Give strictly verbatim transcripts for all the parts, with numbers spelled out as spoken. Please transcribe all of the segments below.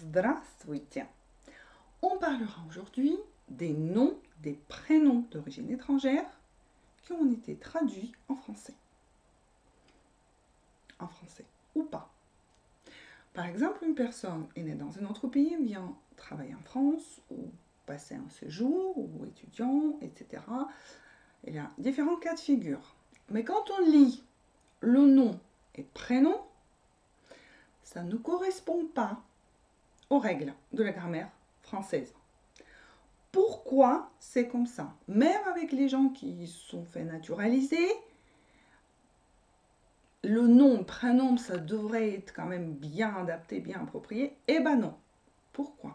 Здравствуйте. On parlera aujourd'hui des noms des prénoms d'origine étrangère qui ont été traduits en français. En français ou pas. Par exemple, une personne est née dans un autre pays, vient travailler en France ou passer un séjour ou étudiant, et cetera. Il y a différents cas de figure. Mais quand on lit le nom et prénom, ça ne correspond pas aux règles de la grammaire française. Pourquoi c'est comme ça? Même avec les gens qui sont fait naturaliser, le nom, prénom, ça devrait être quand même bien adapté, bien approprié. Eh ben non. Pourquoi?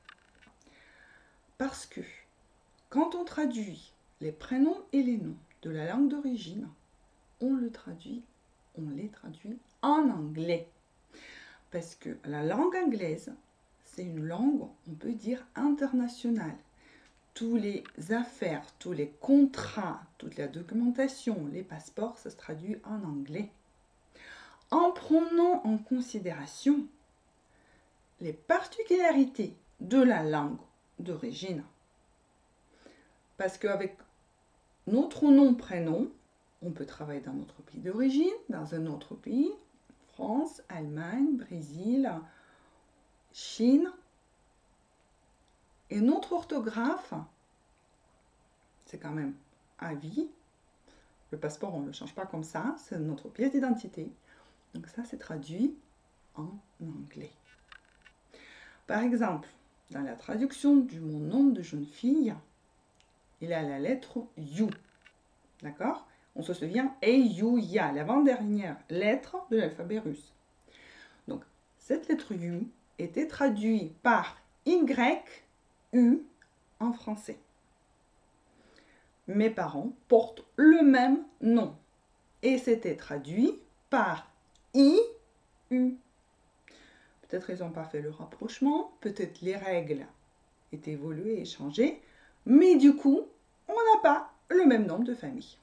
Parce que quand on traduit les prénoms et les noms de la langue d'origine, on le traduit, on les traduit en anglais. Parce que la langue anglaise, c'est une langue, on peut dire, internationale. Tous les affaires, tous les contrats, toute la documentation, les passeports, ça se traduit en anglais. En prenant en considération les particularités de la langue d'origine. Parce qu'avec notre nom, prénom, on peut travailler dans notre pays d'origine, dans un autre pays, France, Allemagne, Brésil, Chine. Et notre orthographe, c'est quand même à vie. Le passeport, on ne le change pas comme ça, c'est notre pièce d'identité. Donc ça, c'est traduit en anglais. Par exemple, dans la traduction du mon nom de jeune fille, il a la lettre You. D'accord? On se souvient, E, You, Ya, l'avant-dernière lettre de l'alphabet russe. Donc, cette lettre You était traduite par Y, U en français. Mes parents portent le même nom et c'était traduit par I, U. Peut-être ils n'ont pas fait le rapprochement, peut-être les règles étaient évoluées et changées, mais du coup, on n'a pas le même nom de famille.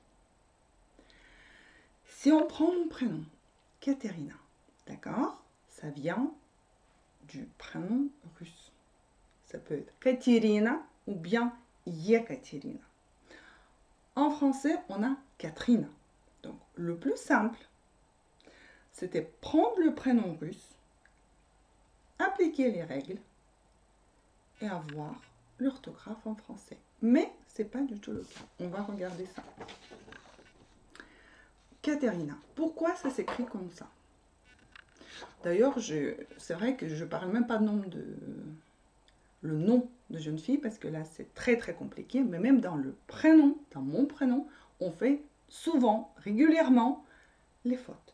Si on prend mon prénom, Katerina, d'accord? Ça vient du prénom russe. Ça peut être Katerina ou bien Yekaterina. En français, on a Catherine. Donc, le plus simple, c'était prendre le prénom russe, appliquer les règles et avoir l'orthographe en français. Mais ce n'est pas du tout le cas. On va regarder ça. Katerina. Pourquoi ça s'écrit comme ça? D'ailleurs, c'est vrai que je ne parle même pas de nom de le nom de jeune fille parce que là, c'est très très compliqué. Mais même dans le prénom, dans mon prénom, on fait souvent, régulièrement, les fautes.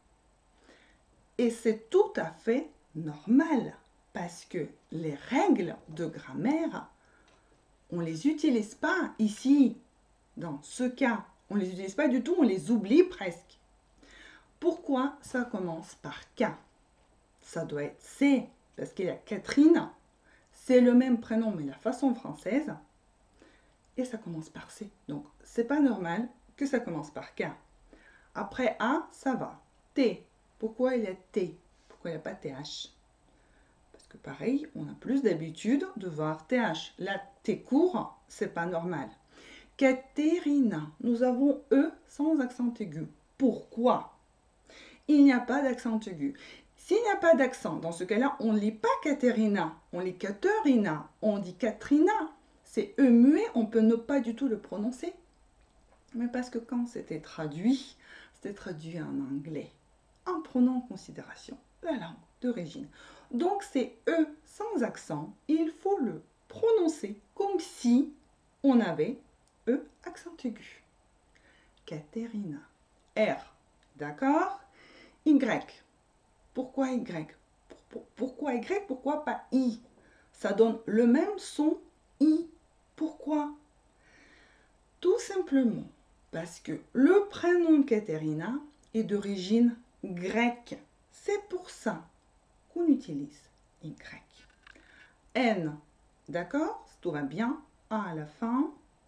Et c'est tout à fait normal parce que les règles de grammaire, on ne les utilise pas ici, dans ce cas. On ne les utilise pas du tout, on les oublie presque. Pourquoi ça commence par K? Ça doit être C, parce qu'il y a Catherine. C'est le même prénom, mais la façon française. Et ça commence par C. Donc, c'est pas normal que ça commence par K. Après A, ça va. T. Pourquoi il y a T? Pourquoi il n'y a pas T H? Parce que pareil, on a plus d'habitude de voir T H. La T court, c'est pas normal. Katerina, nous avons E sans accent aigu. Pourquoi? Il n'y a pas d'accent aigu. S'il n'y a pas d'accent, dans ce cas-là, on ne lit pas Katerina, on lit Katerina, on dit Katrina. C'est E muet, on peut ne pas du tout le prononcer. Mais parce que quand c'était traduit, c'était traduit en anglais, en prenant en considération la langue d'origine. Donc c'est E sans accent, il faut le prononcer comme si on avait E accent aigu. Katerina. R, d'accord? Y. Pourquoi Y? Pourquoi Y? Pourquoi pas I? Ça donne le même son I. Pourquoi? Tout simplement parce que le prénom Katerina est d'origine grecque. C'est pour ça qu'on utilise Y. N, d'accord? Tout va bien. A à la fin.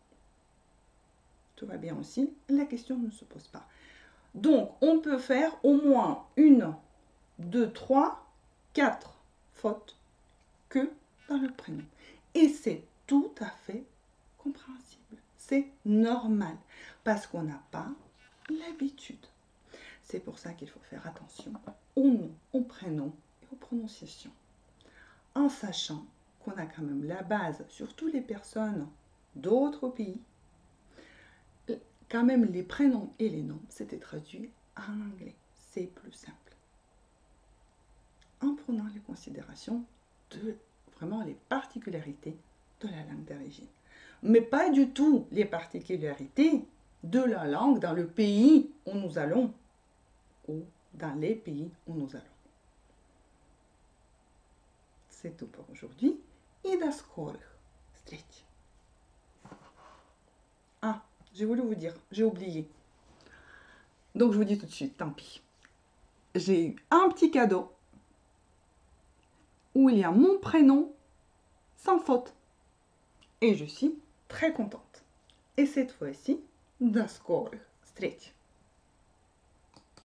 Tout va bien aussi. La question ne se pose pas. Donc, on peut faire au moins une, deux, trois, quatre fautes que dans le prénom. Et c'est tout à fait compréhensible. C'est normal parce qu'on n'a pas l'habitude. C'est pour ça qu'il faut faire attention au nom, au prénom et aux prononciations. En sachant qu'on a quand même la base, surtout les personnes d'autres pays, quand même les prénoms et les noms, c'était traduit en anglais. C'est plus simple. En prenant les considérations de vraiment les particularités de la langue d'origine. Mais pas du tout les particularités de la langue dans le pays où nous allons ou dans les pays où nous allons. C'est tout pour aujourd'hui. Et до скорых встреч. Ah, j'ai voulu vous dire, j'ai oublié. Donc je vous dis tout de suite, tant pis. J'ai eu un petit cadeau où il y a mon prénom sans faute. Et je suis très contente. Et cette fois-ci, до скорых встреч.